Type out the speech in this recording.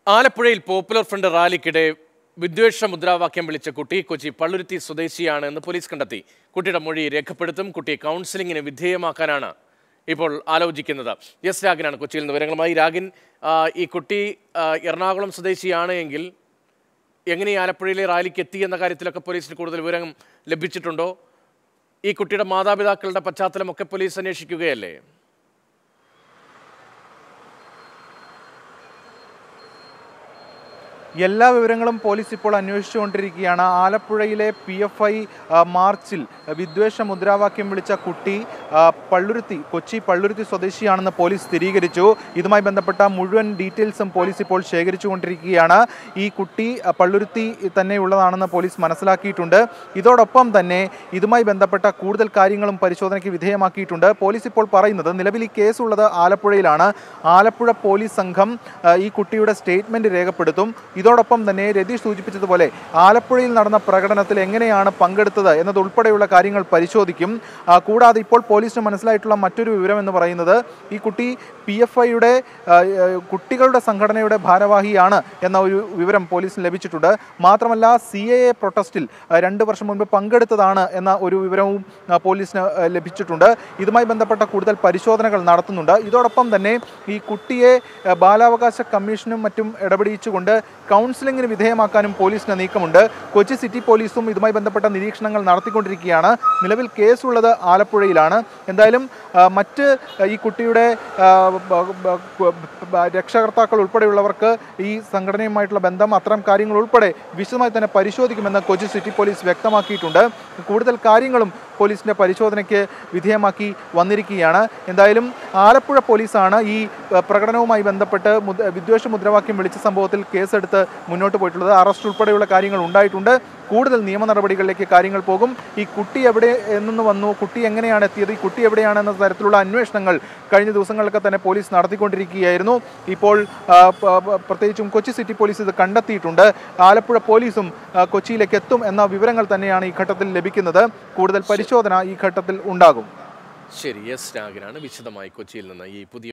ആലപ്പുഴയിൽ popular front റാലിക്കിടെ വിദ്വേഷ മുദ്രാവാക്യം വിളിച്ച കുട്ടി കൊച്ചി പള്ളുരുത്തി സ്വദേശിയാണ് എന്ന് പോലീസ് കണ്ടെത്തി. കുട്ടിയുടെ മൊഴി രേഖപ്പെടുത്തും. കുട്ടിയെ കൗൺസിലിംഗിന് വിധേയമാക്കാനാണ് ഇപ്പോൾ ആലോചിക്കുന്നത്. എസ് രാഗിനാണ് കൊച്ചിയിൽ നിന്ന് വിവരങ്ങളുമായി. രാഗിൻ, ഈ കുട്ടി എറണാകുളം സ്വദേശിയാണ് എങ്കിൽ എങ്ങനെ ആലപ്പുഴയിലെ റാലിക്ക് എത്തി എന്ന കാര്യത്തിലൊക്കെ പോലീസിന് കൂടുതൽ വിവരം ലഭിച്ചിട്ടുണ്ടോ? ഈ കുട്ടിയുടെ മാതാപിതാക്കളുടെ പശ്ചാത്തലമൊക്കെ പോലീസ് അന്വേഷിക്കുകയല്ലേ? എല്ലാ വിവരങ്ങളും പോലീസ് ഇപ്പോൾ അന്വേഷിച്ചുകൊണ്ടിരിക്കുകയാണ്. ആലപ്പുഴയിലെ PFI മാർച്ചിൽ വിദ്വേഷ മുദ്രാവാക്യം വിളിച്ച കുട്ടി കൊച്ചി പള്ളുരുത്തി സ്വദേശിയാണെന്ന് പോലീസ് സ്ഥിരീകരിച്ചു. ഇതുമായി ബന്ധപ്പെട്ട മുഴുവൻ ഡീറ്റെയിൽസും പോലീസ് ഇപ്പോൾ ശേഖരിച്ചുകൊണ്ടിരിക്കുകയാണ്. ഈ കുട്ടി പള്ളുരുത്തി തന്നെയുള്ളതാണെന്ന് പോലീസ് മനസ്സിലാക്കിയിട്ടുണ്ട്. ഇതോടൊപ്പം തന്നെ ഇതുമായി ബന്ധപ്പെട്ട കൂടുതൽ കാര്യങ്ങളും പരിശോധനയ്ക്ക് വിധേയമാക്കിയിട്ടുണ്ട്. പോലീസ് ഇപ്പോൾ പറയുന്നത് നിലവിൽ ഈ കേസുള്ളത് ആലപ്പുഴയിലാണ്. ആലപ്പുഴ പോലീസ് സംഘം ഈ കുട്ടിയുടെ സ്റ്റേറ്റ്മെന്റ് രേഖപ്പെടുത്തും. ഇതോടൊപ്പം തന്നെ രതീഷ് സൂചിപ്പിച്ചതുപോലെ ആലപ്പുഴയിൽ നടന്ന പ്രകടനത്തിൽ എങ്ങനെയാണ് പങ്കെടുത്തത് എന്നതുൾപ്പെടെയുള്ള കാര്യങ്ങൾ പരിശോധിക്കും. കൂടാതെ ഇപ്പോൾ പോലീസിന് മനസ്സിലായിട്ടുള്ള മറ്റൊരു വിവരം എന്ന് പറയുന്നത് ഈ കുട്ടി PFIയുടെ കുട്ടികളുടെ സംഘടനയുടെ ഭാരവാഹിയാണ് എന്ന ഒരു വിവരം പോലീസിന് ലഭിച്ചിട്ടുണ്ട്. മാത്രമല്ല CAA പ്രൊട്ടസ്റ്റിൽ 2 വർഷം മുൻപ് പങ്കെടുത്തതാണ് എന്ന ഒരു വിവരവും പോലീസിന് ലഭിച്ചിട്ടുണ്ട്. ഇതുമായി ബന്ധപ്പെട്ട കൂടുതൽ പരിശോധനകൾ നടത്തുന്നുണ്ട്. ഇതോടൊപ്പം തന്നെ ഈ കുട്ടിയെ ബാലാവകാശ കമ്മീഷനും മറ്റും ഇടപെടിച്ചുകൊണ്ട് കൗൺസിലിംഗിന് വിധേയമാക്കാനും പോലീസിന് നീക്കമുണ്ട്. കൊച്ചി സിറ്റി പോലീസും ഇതുമായി ബന്ധപ്പെട്ട നിരീക്ഷണങ്ങൾ നടത്തിക്കൊണ്ടിരിക്കുകയാണ്. നിലവിൽ കേസുള്ളത് ആലപ്പുഴയിലാണ്. എന്തായാലും മറ്റ് ഈ കുട്ടിയുടെ രക്ഷകർത്താക്കൾ ഉൾപ്പെടെയുള്ളവർക്ക് ഈ സംഘടനയുമായിട്ടുള്ള ബന്ധം, അത്തരം കാര്യങ്ങൾ ഉൾപ്പെടെ വിശദമായി തന്നെ പരിശോധിക്കുമെന്ന് കൊച്ചി സിറ്റി പോലീസ് വ്യക്തമാക്കിയിട്ടുണ്ട്. കൂടുതൽ കാര്യങ്ങളും പോലീസിൻ്റെ പരിശോധനയ്ക്ക് വിധേയമാക്കി വന്നിരിക്കുകയാണ്. എന്തായാലും ആലപ്പുഴ പോലീസാണ് ഈ പ്രകടനവുമായി ബന്ധപ്പെട്ട് വിദ്വേഷ മുദ്രാവാക്യം വിളിച്ച സംഭവത്തിൽ കേസെടുത്ത് മുന്നോട്ട് പോയിട്ടുള്ളത്. അറസ്റ്റ് ഉൾപ്പെടെയുള്ള കാര്യങ്ങൾ ഉണ്ടായിട്ടുണ്ട്. കൂടുതൽ നിയമ നടപടികളിലേക്ക് കാര്യങ്ങൾ പോകും. ഈ കുട്ടി എവിടെ നിന്ന് വന്നു, കുട്ടി എങ്ങനെയാണ് എത്തിയത്, ഈ കുട്ടി എവിടെയാണെന്ന തരത്തിലുള്ള അന്വേഷണങ്ങൾ കഴിഞ്ഞ ദിവസങ്ങളിലൊക്കെ തന്നെ പോലീസ് നടത്തിക്കൊണ്ടിരിക്കുകയായിരുന്നു. ഇപ്പോൾ പ്രത്യേകിച്ചും കൊച്ചി സിറ്റി പോലീസ് ഇത് കണ്ടെത്തിയിട്ടുണ്ട്. ആലപ്പുഴ പോലീസും കൊച്ചിയിലേക്ക് എത്തും എന്ന വിവരങ്ങൾ തന്നെയാണ് ഈ ഘട്ടത്തിൽ ലഭിക്കുന്നത്. കൂടുതൽ പരിശോധന ഈ ഘട്ടത്തിൽ ഉണ്ടാകും. ശരി, എസ് രാഗിനാണ് വിശദമായി കൊച്ചിയിൽ നിന്ന് ഈ പുതിയ